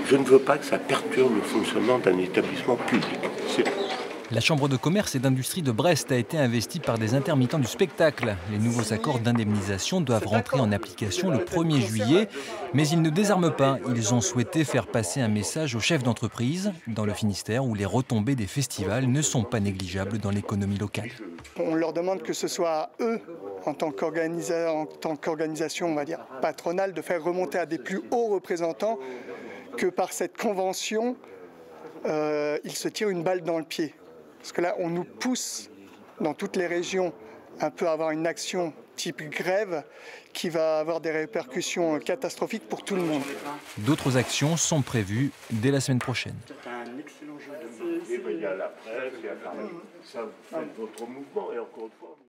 Je ne veux pas que ça perturbe le fonctionnement d'un établissement public. La Chambre de commerce et d'industrie de Brest a été investie par des intermittents du spectacle. Les nouveaux accords d'indemnisation doivent rentrer en application le 1er juillet. Mais ils ne désarment pas. Ils ont souhaité faire passer un message aux chefs d'entreprise dans le Finistère où les retombées des festivals ne sont pas négligeables dans l'économie locale. On leur demande que ce soit eux, en tant qu'organisation, on va dire, patronale, de faire remonter à des plus hauts représentants que par cette convention, ils se tirent une balle dans le pied. Parce que là, on nous pousse dans toutes les régions un peu à avoir une action type grève qui va avoir des répercussions catastrophiques pour tout le monde. D'autres actions sont prévues dès la semaine prochaine. C'est un excellent jeu de mots. Il y a la presse, il y a ça, vous faites votre mouvement et encore une fois.